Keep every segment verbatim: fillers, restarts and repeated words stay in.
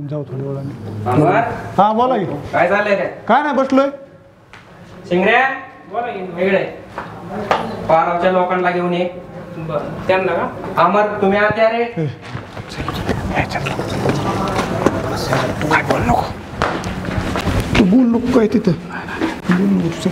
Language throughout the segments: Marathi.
जाऊ थोड्या वेळाने. हा बोला की. काय चाललंय काय नाही बसलोय. शिंगऱ्या बोला की वेगळे पारावच्या लोकांना घेऊन ये. त्यांना का अमर तुम्ही आता रे काय बोल नको तू बोल नको काय तिथं बोल नको.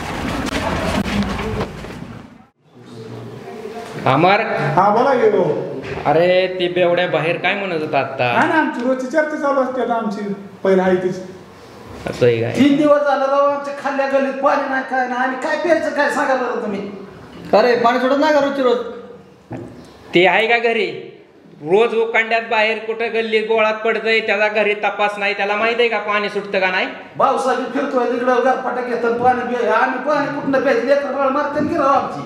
अमर हा बोला की. अरे ती बेवड्या बाहेर काय म्हणत होता आता? नाही ना आमची रोजची चर्चा चालू असते आता आमची पहिला आहे तीच. असं आहे काय? तीन दिवस झालं राव आमच्या खाल्ल्या गल्लीत पाणी नाही काय नाही आणि काय प्यायचं काय सांगा बरं तुम्ही. अरे पाणी सोडत नाही का रोजची रोज? ते आहे का घरी? रोज उकांड्यात बाहेर कुठं गल्लीत गोळात पडतंय त्याचा घरी तपास नाही. त्याला माहित आहे का पाणी सुटतं का नाही? पावसाळी फिरतोय तिकडं गारपाटा घेतात पाणी प्याय आम्ही पाणी कुठलं प्यायचं लेकर बाळ मारते की राव आमची.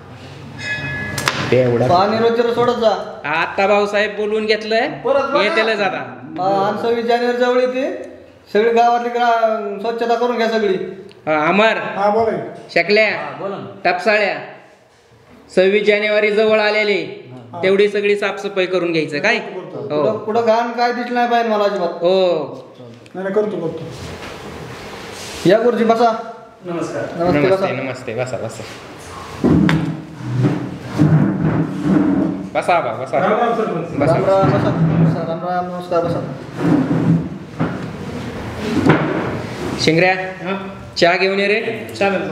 पाणी रोजची रोज सोडत जा. आता भाऊसाहेब बोलून घेतलंय परत येतेलच आता. आणि सव्वीस जानेवारी जवळ येते सगळी गावातली ग्रा- स्वच्छता करून घ्या सगळी. हा, अमर हा बोला की. शकल्या बोला ना. टपसाळ्या सव्वीस जानेवारी जवळ आलेली तेवढी सगळी साफसफाई करून घ्यायचं काय? हो कुठं कुठं घाण काय दिसलं नाही पाहिजे मला अजिबात. हो नाही नाही करतो करतो. या गुरुजी बसा. नमस्कार. नमस्ते बसा. नमस्ते नमस्ते बसा बसा बसा बा बसा राम बसा राम बसा. बसा. राम राम नमस्कार बसा. शिंगऱ्या चहा घेऊन ये रे. चालेल.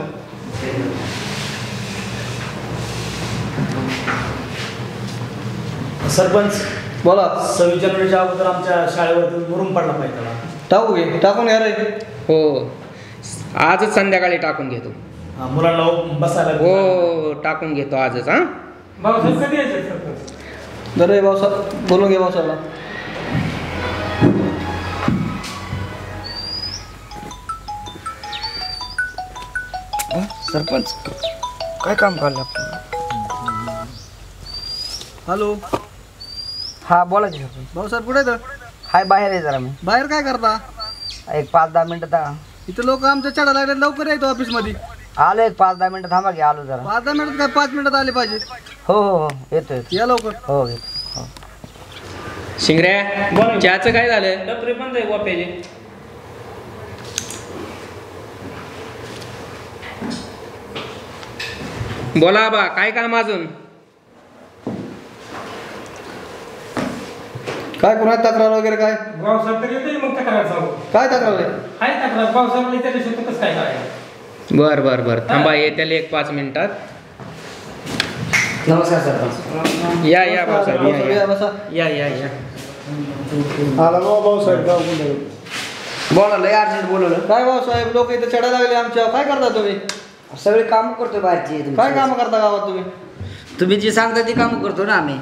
सरपंच बोला. सव्वीस जानेवारीच्या अगोदर आमच्या शाळेवरती मुरुम पडला पाहिजे त्याला. टाकू घे टाकून घ्या रे. हो आजच संध्याकाळी टाकून घेतो. हा, मुलांना बसायला हो टाकून घेतो आजच. हा भाऊसाहेब कधी यायचे सरपंच? बरं भाऊसाहेब बोलून घे भाऊसाहेबला. सरपंच काय काम काढलं आपण? हॅलो हा बोला की सरपंच. भाऊसाहेब कुठे तर? हाय बाहेर आहे जरा मी. बाहेर काय करता? एक पाच दहा मिनिटं था इथे लोक आमच्या चढा लागले लवकर येतो ऑफिस मध्ये. आलो एक पाच दहा मिनिटं थांबा की आलो जरा. पाच दहा मिनिटात काय पाच मिनिटात आले पाहिजे. हो हो हो येतो येतो. या लवकर. हो येतो. हो शिंगऱ्या चहाचं काय झालं? टपरी बंद आहे वाप्याची. बोला बा काय काम अजून? काय कोणा तक्रार वगैरे काय? भाऊसाहेब तरी येते मग तक्रार सांगू. काय तक्रार आहे? आहे तक्रार भाऊसाहेब त्याच्याशी कसं काय करायचं? बर बर बर थांबा येत्याला एक पाच मिनिटात. नमस्कार सरपंच. या या भाऊसाहेब या, भाऊसाहेब, या या बसा. या या या आला बाबा भाऊसाहेब गाव गुंडाळू. बोला लय अर्जंट बोलवलं. काय भाऊसाहेब लोक इथे चढा लागले आमच्या. काय करता तुम्ही? सगळी कामं करतो बाहेरची. तुमची. काय काम करता गावात तुम्ही? तुम्ही जी सांगता ती कामं करतो ना आम्ही.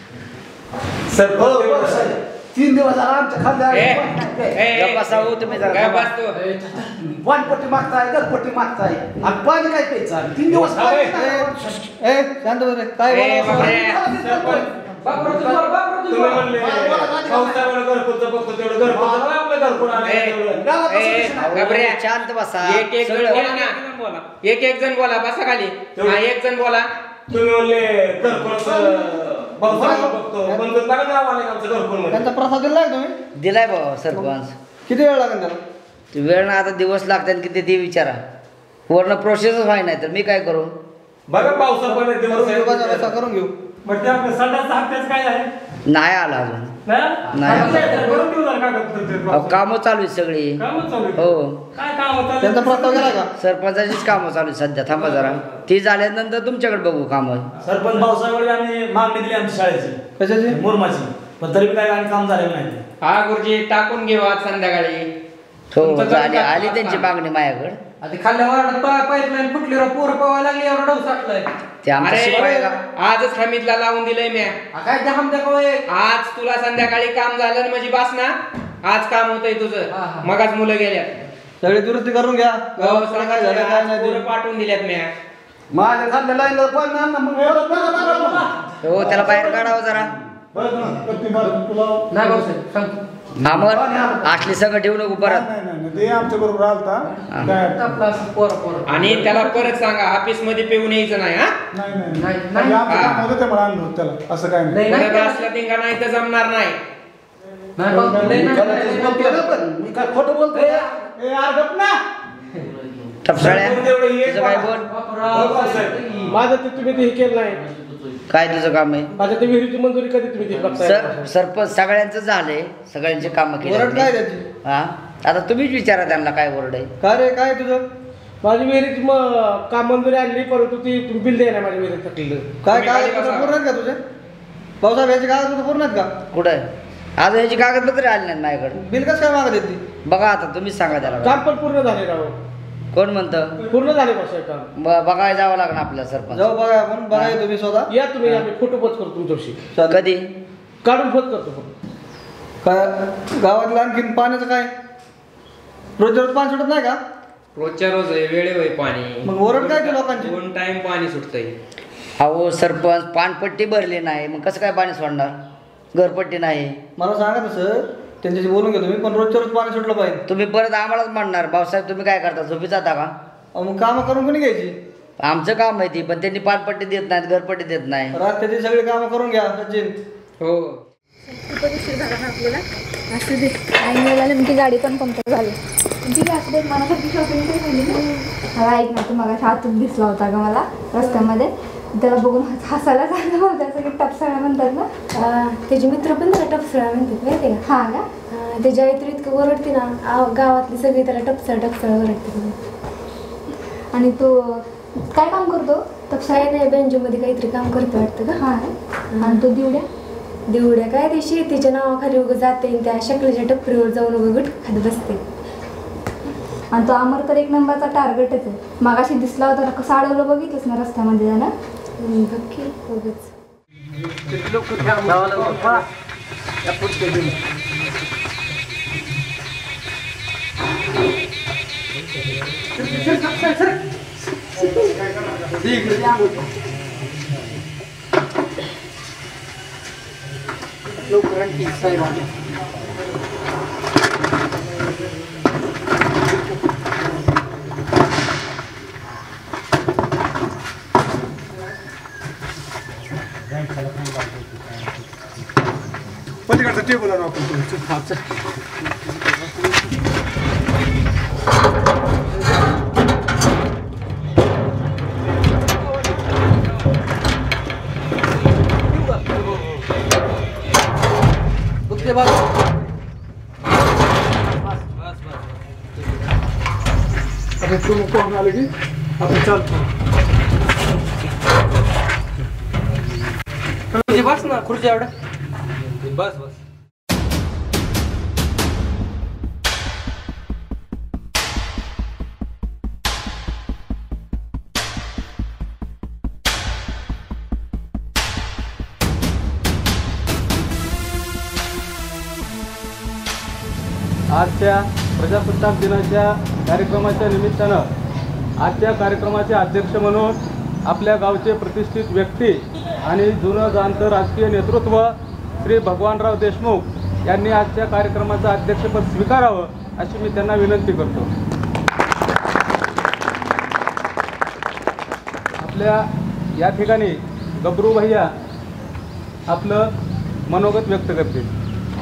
हो, भाऊसाहेब, तीन दिवस झाला आमच्या ए, खाल्ल्या ए, गप्पा सावू तुम्ही जरा. काय बसतो? पाणपट्टी मागताय घरपट्टी मागताय आणि पाणी काय प्यायचं आम्ही? तीन दिवस पाणी नाही. ए शांत बस रे. काय ए, बोला? बापरे. तुम्ही म्हणले भाऊसाहेबाला घरकुलचं बघतो तेवढं घरकुलचं बघा, आपलं घरकुल आलं ए, तेवढं. ए, घाबऱ्या. शांत बसा. एक एक जण सगळं- बोला ना. एक एक जण बोला बसा खाली. हा एक जण बोला. तुम्ही म्हणले घरकुलचं भाऊसाहेबाला बघतो पण बघा गावाला आमचं घरकुल मध्ये. त्यांचा प्रसाद दिलाय तुम्ही? दिलाय बाबा सरपंच. किती वेळ लागेल त्याला? ते वेळ ना आता दिवस लागतात किती ते विचारा. वरनं प्रोसेसच व्हाय नाही तर मी काय करू? बघा पावसामध्ये दिवस आहे. योगाचा रस्ता करून घेऊ. मग ते आपल्या संडासचा हप्त्याचं काय आहे? नाही आला अजून. नाही नाही. बरोबर दिवस झाला कागदपत्र ते. अहो, कामं चालू आहेत सगळी. कामच चालू आहे. हो काय काम होतं? त्यांचा प्रस्ताव गेला का? सरपंचाचीच कामं चालू आहेत सध्या. थांबा जरा. ती झाल्यानंतर तुमच्याकडे बघू कामं. सरपंच भाऊसाहेब आम्ही मागणी दिली आमच्या शाळेची कशाची? मुरमाची पण तरी काय आणि काम झालेलं नाही. हा गुरुजी टाकून घेऊ आज संध्याकाळी. हो तुमचं झाली काम- आली त्यांची मागणी माझ्याकडे. आधी खाल्ल्या वाढत पाईपलाईन फुटली रा पोरं पवायला लागली एवढा डोस साठलाय. ते आमच्या अरे शिपायाला आजच हमीदला लावून दिलंय मी. काय त्या हमद्या कवय आज तुला संध्याकाळी काम झालं ना म्हणजे बस ना. आज काम होतंय तुझं. हा, हा. मगाच मुलं गेल्या. सगळी दुरुस्ती करून घ्या. हो, गावात काय झालं काय आज नाही पोरं ते. पाठवून दिल्यात मी. माझ्या खाल्ल्या लाईनला पण ना मग परत बघा, बघा, बघा. हो त्याला बाहेर काढावं जरा. बरं ना कत्ती मारून तुला. नाही भाऊसाहेब सांगतो. आमर असली सगळं ठेवू नको परत. नाही नाही नाही ते आमच्या बरोबर आलता काय आपला असं पोरं पोरं. आणि त्याला परत सांगा ऑफिस मध्ये पिऊन यायचं नाही. हा नाही नाही नाही, नाही नाही. आमचं काम होतं त्यामुळे आणलं होतं त्याला असं काय नाही. नाही, नाही. परत असला धिंगा नाही तर जमणार नाही. नाही भाऊ, लय नाही, त्याला लय तेच नाही, बोलतोय ना पण मी काय खोटं बोलतोय का? ए यार गप ना. टपसाळ्या तेवढं एक तुझं काय बोल माझं ते तुम्ही ते हे केलं नाही काय तुझं काम आहे माझ्या ते विहिरीची मंजुरी कधी तुम्ही ते बघताय सर सरपंच सगळ्यांचं झालंय सगळ्यांची कामं ओरड काय केली त्याची हा आता तुम्हीच विचारा त्यांना काय ओरड आहे काय रे काय तुझं माझी विहिरीची मग काम मंजुरी आणली परंतु ती तुम्ही बिल द्याय ना माझ्या विहिरीत थकलेलं काय तुम्ही काय खाली बसा. पूर्ण आहेत का तुझे भाऊसाहेब याचे कागदपत्र पूर्ण आहेत का कुठं आज ह्याची कागदपत्रे आली नाहीत माझ्याकडे बिल कसं काय मागत येते बघा आता तुम्हीच सांगा त्याला काम पण पूर्ण झाले राव कोण म्हणतं पूर्ण झाले बसाय काम ब- बघायला जावं लागणार आपल्याला सरपंच जाऊ बघा आपण बघा तुम्ही स्वतः या तुम्ही आम्ही फोटो पोच करतो तुमच्याशी चालेल. कधी काढून पोच करतो फक्त. काय गावातलं आणखीन पाण्याचं काय रोजच्या रोज पाणी सुटत नाही का रोजच्या रोज आहे, वेळेवर आहे पाणी. मग ओरड काय ते लोकांची? दोन टाइम पाणी सुटतंय. अहो सरपंच पाणपट्टी भरली नाही मग कसं काय पाणी सोडणार घरपट्टी नाही मला सांगा तसं त्यांच्याशी बोलून घेतो मी पण रोजच्या रोज पाणी सुटलं पाहिजे तुम्ही परत आम्हालाच म्हणणार भाऊसाहेब तुम्ही काय करता झोपी जाता का अहो, मग कामं करून कोणी घ्यायची आमचं काम माहिती पण त्यांनी पाणपट्टी देत नाहीत घरपट्टी देत नाही रस्त्याची सगळी कामं करून घ्या सचिन हो खूपच उशीर झाला ना आपल्याला असू दे आणि मला नेमकी गाडी पण पंक्चर झाली ठीक आहे असू दे मनासाठी शॉपिंग तरी झाली ना मला ऐक ना तू मला हातून दिसला होता का मला रस्त्यामध्ये त्याला बघून हसायला झालं होतं असं की टपसाळा म्हणतात ना त्याचे मित्र पण त्याला टपसळा म्हणतात माहिती आहे का हां का त्याच्या आई तर इतकं ओरडते ना आ- गावातली सगळी त्याला टपसळ टपसळ ओरडते आणि तू काय काम करतो टपसळा नाही बँजोमध्ये काहीतरी काम करते वाटतं का हां आणि तो दिवड्या देवड्या काय ते शेतीच्या नावाखाली उगं जाते आणि त्या शक्लेच्या टपरीवर जाऊन उगं गुट खात बसते आणि तो अमर तर एक नंबरचा टार्गेटच आहे मागाशी दिसला होता ना कसं अडवलं बघितलंस ना रस्त्यामध्ये जाणं बघ उगच पलीकडचं टेबल आणू आपण तुम्ही हा चल. अरे तुम्ही कोण आले की आपण चालतो बस ना खुर्ची एवढं बस बस आजच्या प्रजासत्ताक दिनाच्या कार्यक्रमाच्या निमित्तानं आजच्या कार्यक्रमाचे अध्यक्ष म्हणून आपल्या गावचे प्रतिष्ठित व्यक्ती आणि जुनं जाणतं राजकीय नेतृत्व श्री भगवानराव देशमुख यांनी आजच्या कार्यक्रमाचं अध्यक्षपद स्वीकारावं अशी मी त्यांना विनंती करतो. आपल्या या ठिकाणी गबरू भैया आपलं मनोगत व्यक्त करतील.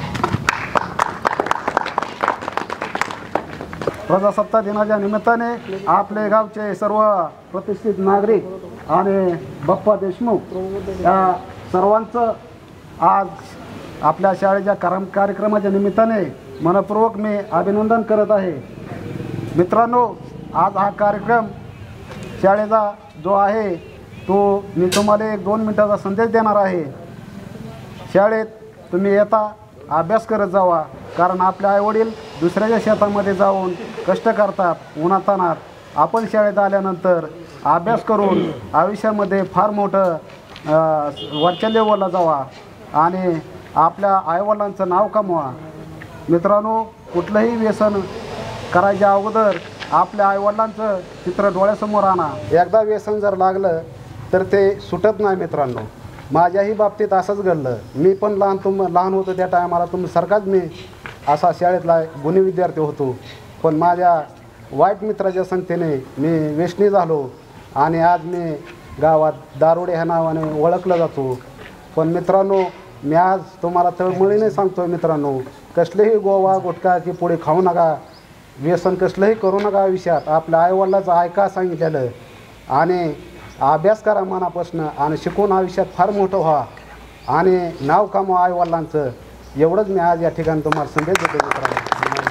प्रजासत्ताक दिनाच्या निमित्ताने आपले गावचे सर्व प्रतिष्ठित नागरिक आणि बाप्पा देशमुख या सर्वांचं आज आपल्या शाळेच्या कार कार्यक्रमाच्या निमित्ताने मनपूर्वक मी अभिनंदन करत आहे. मित्रांनो, आज हा कार्यक्रम शाळेचा जो आहे तो मी तुम्हाला एक दोन मिनटाचा संदेश देणार आहे. शाळेत तुम्ही येता अभ्यास करत जावा, कारण आपले आईवडील दुसऱ्याच्या शेतामध्ये जाऊन कष्ट करतात उन्हातानात. आपण शाळेत आल्यानंतर अभ्यास करून आयुष्यामध्ये फार मोठं वरच्या लेवलला जावा आणि आपल्या आईवडिलांचं नाव कमवा. मित्रांनो, कुठलंही व्यसन करायच्या अगोदर आपल्या आईवडिलांचं चित्र डोळ्यासमोर आणा. एकदा व्यसन जर लागलं तर ते सुटत नाही. मित्रांनो, माझ्याही बाबतीत असंच घडलं. मी पण लहान तुम लहान होतो त्या टायमाला तुमच्यासारखाच मी असा शाळेतला गुणी विद्यार्थी होतो, पण माझ्या वाईट मित्राच्या संगतीने मी व्यसनी झालो आणि आज मी गावात दारुडे ह्या नावाने ओळखलं जातो. पण मित्रांनो, मी आज तुम्हाला तळमळीने सांगतो मित्रांनो, कसलेही गोवा गुटखाची पोळी खाऊ नका, व्यसन कसलंही करू नका आयुष्यात. आपल्या आईवडिलाचं ऐका सांगितलेलं आणि अभ्यास करा मनापासून आणि शिकून आयुष्यात फार मोठं व्हा आणि नाव कमवा आईवडिलांचं. एवढंच मी आज या ठिकाणी तुम्हाला संदेश देतो मित्रांनो.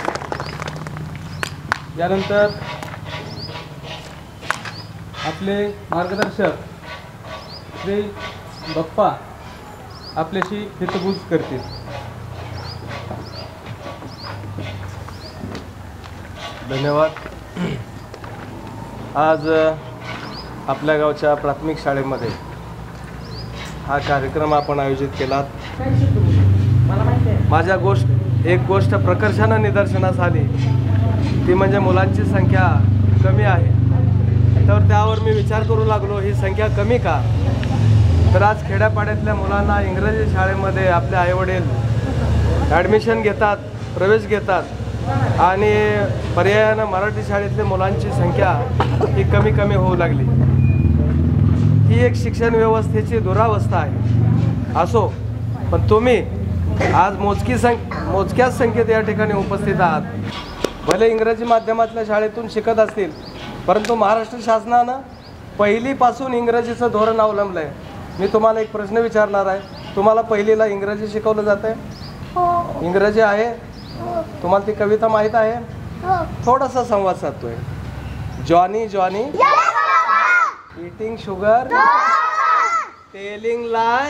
यानंतर आपले मार्गदर्शक श्री बाप्पा आपल्याशी हितगुज करतील. धन्यवाद. आज आपल्या गावच्या प्राथमिक शाळेमध्ये हा कार्यक्रम आपण आयोजित केला. माझ्या गोष्ट एक गोष्ट प्रकर्षानं निदर्शनास आली, ती म्हणजे मुलांची संख्या कमी आहे. तर त्यावर मी विचार करू लागलो, ही संख्या कमी का? तर आज खेड्यापाड्यातल्या मुलांना इंग्रजी शाळेमध्ये आपले आईवडील ॲडमिशन घेतात, प्रवेश घेतात आणि पर्यायानं मराठी शाळेतल्या मुलांची संख्या ही कमी कमी होऊ लागली. ही एक शिक्षण व्यवस्थेची दुरावस्था आहे. असो, पण तुम्ही आज मोजकी संख मोजक्याच संख्येत या ठिकाणी उपस्थित आहात. भले इंग्रजी माध्यमातल्या शाळेतून शिकत असतील, परंतु महाराष्ट्र शासनानं पहिलीपासून इंग्रजीचं धोरण अवलंबलं आहे. मी तुम्हाला एक प्रश्न विचारणार आहे. तुम्हाला पहिलीला इंग्रजी शिकवलं जातं आहे? इंग्रजी आहे? तुम्हाला ती कविता माहीत आहे? थोडासा संवाद साधतोय. Johnny Johnny eating sugar, telling lie,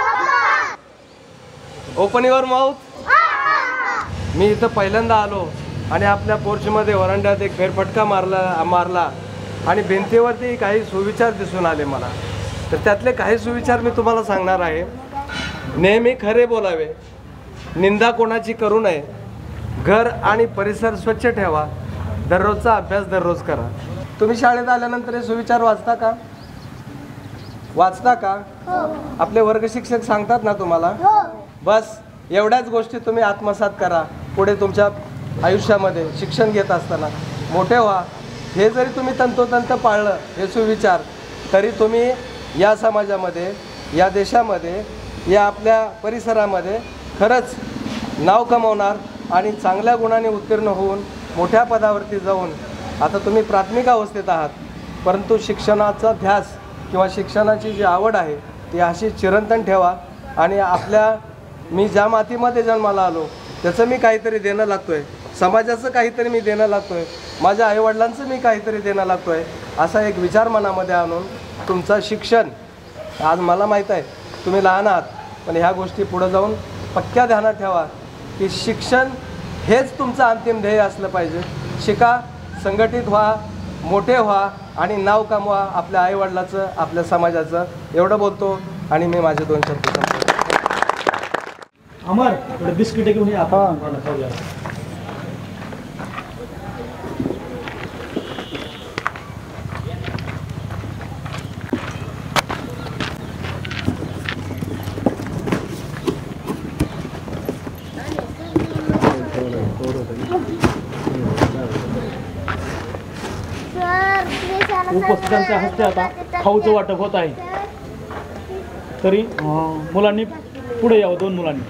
open your mouth. मी इथं पहिल्यांदा आलो आणि आपल्या पोर्चमध्ये वरांड्यात एक फेरफटका मारला मारला आणि भिंतीवरती काही सुविचार दिसून आले मला. तर त्यातले काही सुविचार मी तुम्हाला सांगणार आहे. नेहमी खरे बोलावे, निंदा कोणाची करू नये, घर आणि परिसर स्वच्छ ठेवा, दररोजचा अभ्यास दररोज करा. तुम्ही शाळेत आल्यानंतर हे सुविचार वाचता का? वाचता का? आपले वर्ग शिक्षक सांगतात ना तुम्हाला? बस एवढ्याच गोष्टी तुम्ही आत्मसात करा. पुढे तुमच्या आयुष्यामध्ये शिक्षण घेत असताना मोठे व्हा. हे जरी तुम्ही तंतोतंत पाळलं हे सुविचार, तरी तुम्ही या समाजामध्ये, या देशामध्ये, या आपल्या परिसरामध्ये खरंच नाव कमवणार आणि चांगल्या गुणाने उत्तीर्ण होऊन मोठ्या पदावरती जाऊन. आता तुम्ही प्राथमिक अवस्थेत आहात, परंतु शिक्षणाचा ध्यास किंवा शिक्षणाची जी आवड आहे ती अशी चिरंतन ठेवा. आणि आपल्या मी ज्या मातीमध्ये जन्माला आलो त्याचं मी काहीतरी देणं लागतो आहे, समाजाचं काहीतरी मी देणं लागतो आहे, माझ्या आईवडिलांचं मी काहीतरी देणं लागतो आहे, असा एक विचार मनामध्ये आणून तुमचं शिक्षण. आज मला माहीत आहे तुम्ही लहान आहात, पण ह्या गोष्टी पुढं जाऊन पक्क्या ध्यानात ठेवा की शिक्षण हेच तुमचं अंतिम ध्येय असलं पाहिजे. शिका, संघटित व्हा, मोठे व्हा आणि नाव कमवा आपल्या आईवडिलाचं, आपल्या समाजाचं. एवढं बोलतो आणि मी माझे दोन शब्द सांगतो. अमर थोडं बिस्किट घेऊन या. उपस्थितांच्या हस्ते आता खाऊचं वाटप होत आहे. तरी मुलांनी पुढे यावं, दोन मुलांनी.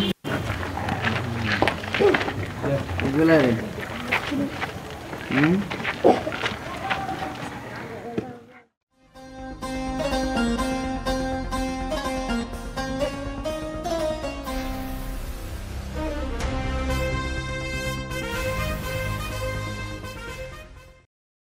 घ्या.